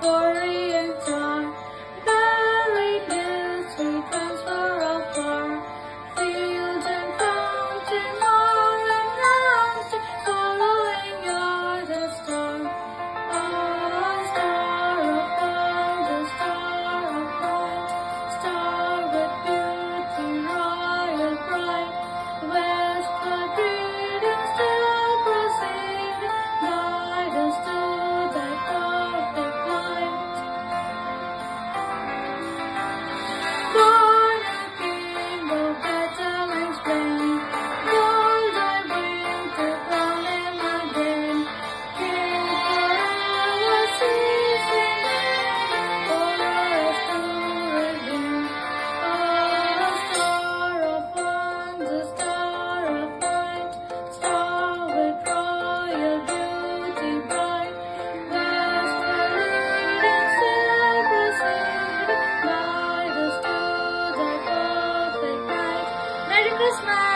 Orient star, buried hills, sweet transfer of far, fields and fountains, all announced, following you're the star. Ah, star of wonder, star of light, star with beauty royal bright, westward reading still proceeding, guide us to that perfect light. Born a king of Bethlehem's plain, gold I bring to crown him again. King forever ceasing reign, for us to redeem. Ah, star of wonder, star of light, star with royal beauty bright, westward leading, still proceeding, guide us to that perfect light. Merry Christmas!